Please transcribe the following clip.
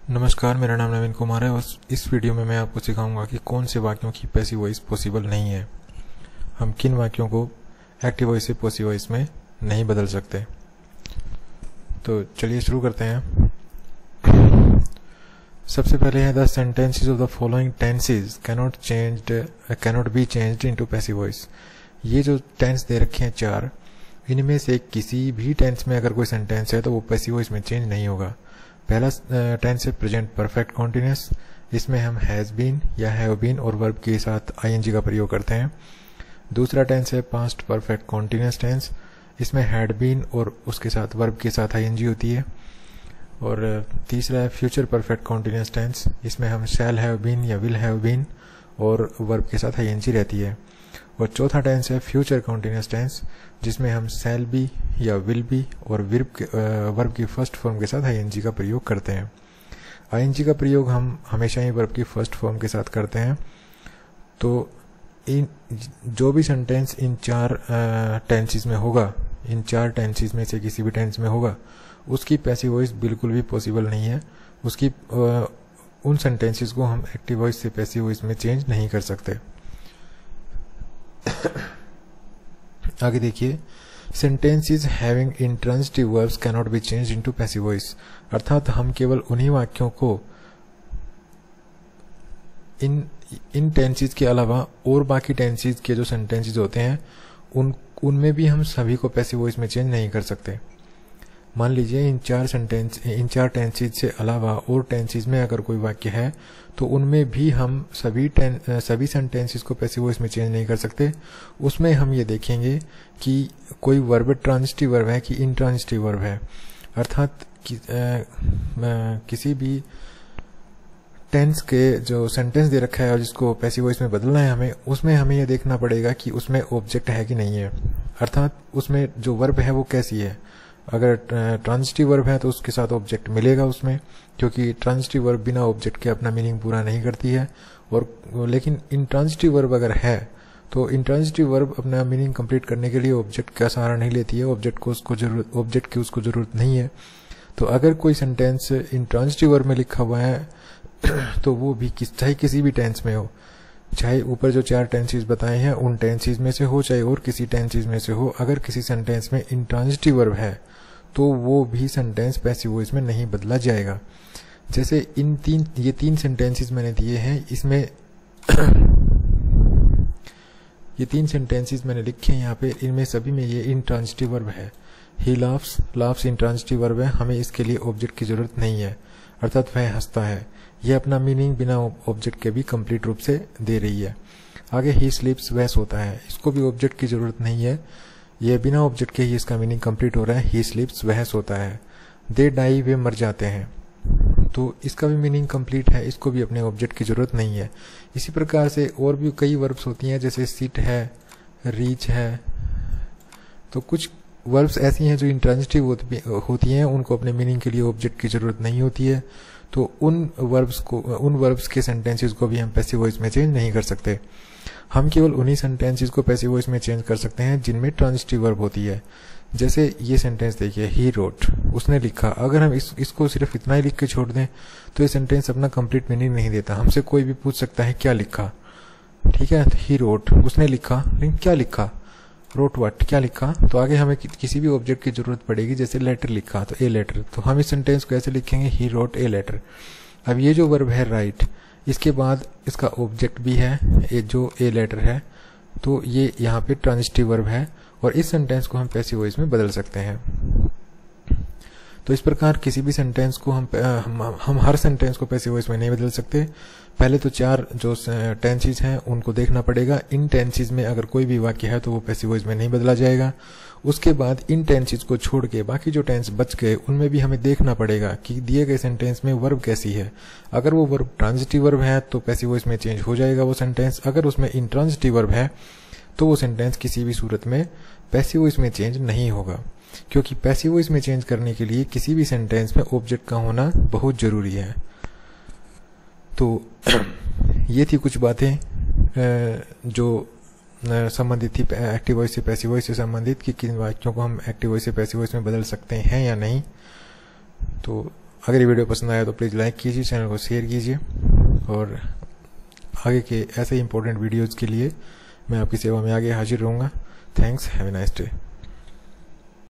नमस्कार, मेरा नाम नवीन कुमार है और इस वीडियो में मैं आपको सिखाऊंगा कि कौन से वाक्यों की पैसिव वॉइस पॉसिबल नहीं है। हम किन वाक्यों को एक्टिव वॉइस से पैसिव वॉइस में नहीं बदल सकते। तो चलिए शुरू करते हैं। सबसे पहले है the sentences of the following tenses cannot be changed into passive voice. ये जो टेंस दे रखे हैं चार, इनमें से किसी भी टेंस में अगर कोई सेंटेंस है तो वो पैसिव वॉइस में चेंज नहीं होगा। पहला टेंस है प्रेजेंट परफेक्ट कॉन्टिन्यूअस। इसमें हम हैज बीन या हैव बीन और वर्ब के साथ आईएनजी का प्रयोग करते हैं। दूसरा टेंस है पास्ट परफेक्ट कॉन्टिन्यूअस टेंस। इसमें हैड बीन और उसके साथ वर्ब के साथ आईएनजी होती है। और तीसरा है फ्यूचर परफेक्ट कॉन्टिन्यूअस टेंस। इसमें हम शैल हैव बीन या विल हैव बीन और वर्ब के साथ आईएनजी रहती है। और चौथा टेंस है फ्यूचर कॉन्टिन्यूअस टेंस, जिसमें हम शैल बी या विल बी और वर्ब की फर्स्ट फॉर्म के साथ आईएनजी का प्रयोग करते हैं। आईएनजी का प्रयोग हम हमेशा ही वर्ब की फर्स्ट फॉर्म के साथ करते हैं। तो इन जो भी सेंटेंस इन चार टेंसेस में होगा, इन चार टेंसेस में से किसी भी टेंस में होगा, उसकी पैसिव वॉइस बिल्कुल भी पॉसिबल नहीं है। उसकी उन सेंटेंसेस को हम एक्टिव वॉइस से पैसिव वॉइस में चेंज नहीं कर सकते। आगे देखिए, sentences having intransitive verbs cannot be changed into passive voice. अर्थात हम केवल उन्हीं वाक्यों को इन टेंसेस के अलावा और बाकी टेंसेस के जो सेंटेंसेस होते हैं उनमें भी हम सभी को पैसिव वॉइस में चेंज नहीं कर सकते। मान लीजिए इन चार टेंसेस से अलावा और टेंसेस में अगर कोई वाक्य है तो उनमें भी हम सभी सेंटेंसेस को पैसिव वॉइस में चेंज नहीं कर सकते। उसमें हम ये देखेंगे कि कोई वर्ब ट्रांजिटिव वर्ब है कि इंट्रांजिटिव वर्ब है। अर्थात किसी भी टेंस के जो सेंटेंस दे रखा है और जिसको पैसिव वॉइस में बदलना है हमें, उसमें हमें यह देखना पड़ेगा कि उसमें ऑब्जेक्ट है कि नहीं है। अर्थात उसमें जो वर्ब है वो कैसी है। अगर ट्रांजिटिव वर्ब है तो उसके साथ ऑब्जेक्ट मिलेगा उसमें, क्योंकि ट्रांजिटिव वर्ब बिना ऑब्जेक्ट के अपना मीनिंग पूरा नहीं करती है। और लेकिन इंट्रांजिटिव वर्ब अगर है तो इंट्रांजिटिव वर्ब अपना मीनिंग कंप्लीट करने के लिए ऑब्जेक्ट का सहारा नहीं लेती है। ऑब्जेक्ट की उसको जरूरत नहीं है। तो अगर कोई सेंटेंस इंट्रांजिटिव वर्ब में लिखा हुआ है तो वो भी चाहे किसी भी टेंस में हो, चाहे ऊपर जो चार टेंसेस बताए हैं उन टेंसेस में से हो, चाहे और किसी टेंसेस में से हो, अगर किसी सेंटेंस में इंट्रांजिटिव वर्ब है तो वो भी सेंटेंस पैसिव वॉइस में नहीं बदला जाएगा। जैसे ये तीन सेंटेंसेस मैंने दिए हैं, इसमें ये तीन सेंटेंसेस मैंने लिखे हैं यहाँ पे, इनमें सभी में ये इंट्रांजिटिव वर्ब है। ही लाफ्स इंट्रांजिटिव वर्ब है, हमें इसके लिए ऑब्जेक्ट की जरूरत नहीं है। अर्थात वह हंसता है, यह अपना मीनिंग बिना ऑब्जेक्ट के भी कंप्लीट रूप से दे रही है। आगे ही स्लीप्स, वह सोता है, इसको भी ऑब्जेक्ट की जरूरत नहीं है, यह बिना ऑब्जेक्ट के ही इसका मीनिंग कंप्लीट हो रहा है। ही स्लीप्स, वह सोता है। दे डाई, वे मर जाते हैं, तो इसका भी मीनिंग कंप्लीट है, इसको भी अपने ऑब्जेक्ट की जरूरत नहीं है। इसी प्रकार से और भी कई वर्ब्स होती हैं, जैसे सिट है, रीच है। तो कुछ वर्ब्स ऐसी हैं जो इंट्रांजिटिव होती हैं, उनको अपने मीनिंग के लिए ऑब्जेक्ट की जरूरत नहीं होती है। तो उन वर्ब्स के सेंटेंसेस को भी हम पैसिव वॉइस में चेंज नहीं कर सकते। हम केवल उन्हीं सेंटेंसेस को पैसिव वॉइस में चेंज कर सकते हैं जिनमें ट्रांजिटिव वर्ब होती है। जैसे ये सेंटेंस देखिए, ही रोट, उसने लिखा। अगर हम इसको सिर्फ इतना ही लिख के छोड़ दें तो ये सेंटेंस अपना कंप्लीट मीनिंग नहीं देता। हमसे कोई भी पूछ सकता है क्या लिखा, ठीक है, ही रोट, उसने लिखा, लेकिन क्या लिखा, रोट व्हाट, क्या लिखा। तो आगे हमें किसी भी ऑब्जेक्ट की जरूरत पड़ेगी। जैसे लेटर लिखा तो ए लेटर, तो हम इस सेंटेंस को ऐसे लिखेंगे, ही रोट ए लेटर। अब ये जो वर्ब है राइट, इसके बाद इसका ऑब्जेक्ट भी है ये जो ए लेटर है, तो ये यहाँ पे ट्रांजिटिव वर्ब है और इस सेंटेंस को हम पैसिव वॉइस में बदल सकते हैं। तो इस प्रकार किसी भी सेंटेंस को हम हर सेंटेंस को पैसिव वॉइस में नहीं बदल सकते। पहले तो चार जो टेंसेस हैं उनको देखना पड़ेगा। इन टेंसेस में अगर कोई भी वाक्य है तो वो पैसिव वॉइस में नहीं बदला जाएगा। उसके बाद इन टेंसेस को छोड़ के बाकी जो टेंस बच गए उनमें भी हमें देखना पड़ेगा कि दिए गए सेंटेंस में वर्ब कैसी है। अगर वो वर्ब ट्रांजिटिव वर्ब है तो पैसिव वॉइस में चेंज हो जाएगा वो सेंटेंस। अगर उसमें इंट्रांजिटिव वर्ब है तो वो सेंटेंस किसी भी सूरत में पैसिव वॉइस में चेंज नहीं होगा, क्योंकि पैसिव वॉइस में चेंज करने के लिए किसी भी सेंटेंस में ऑब्जेक्ट का होना बहुत जरूरी है। तो ये थी कुछ बातें जो संबंधित थी एक्टिव वॉइस से पैसिव वॉइस से संबंधित, कि किन वाक्यों को हम एक्टिव वॉइस से पैसिव वॉइस में बदल सकते हैं या नहीं। तो अगर ये वीडियो पसंद आया तो प्लीज़ लाइक कीजिए, चैनल को शेयर कीजिए और आगे के ऐसे इंपॉर्टेंट वीडियोज़ के लिए मैं आपकी सेवा में आगे हाजिर रहूँगा। Thanks, have a nice day.